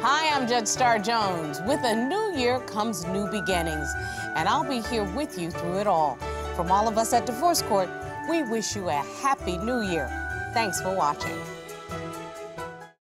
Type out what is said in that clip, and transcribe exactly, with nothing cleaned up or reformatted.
Hi, I'm Judge Star Jones. With a new year comes new beginnings, and I'll be here with you through it all. From all of us at Divorce Court, we wish you a happy new year. Thanks for watching.